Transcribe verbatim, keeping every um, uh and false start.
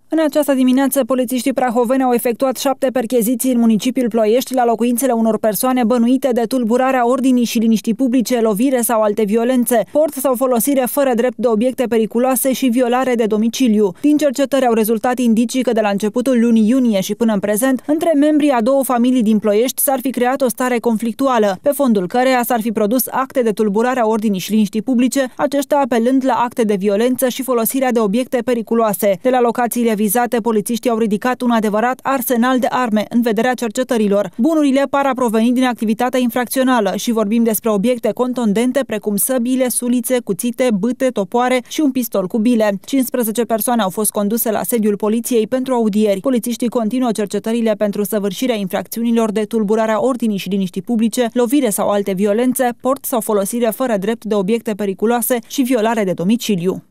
În această dimineață, polițiștii prahoveni au efectuat șapte percheziții în municipiul Ploiești la locuințele unor persoane bănuite de tulburarea ordinii și liniștii publice, lovire sau alte violențe, port sau folosire fără drept de obiecte periculoase și violare de domiciliu. Din cercetări au rezultat indicii că de la începutul lunii iunie și până în prezent, între membrii a două familii din Ploiești s-ar fi creat o stare conflictuală, pe fondul căreia s-ar fi produs acte de tulburare a ordinii și liniștii publice, aceștia apelând la acte de violență și folosirea de obiecte periculoase. De la locațiile vizate, polițiștii au ridicat un adevărat arsenal de arme în vederea cercetărilor. Bunurile par a proveni din activitatea infracțională și vorbim despre obiecte contundente precum săbile, sulițe, cuțite, bâte, topoare și un pistol cu bile. cincisprezece persoane au fost conduse la sediul poliției pentru audieri. Polițiștii continuă cercetările pentru săvârșirea infracțiunilor de tulburarea ordinii și liniștii publice, lovire sau alte violențe, port sau folosire fără drept de obiecte periculoase și violare de domiciliu.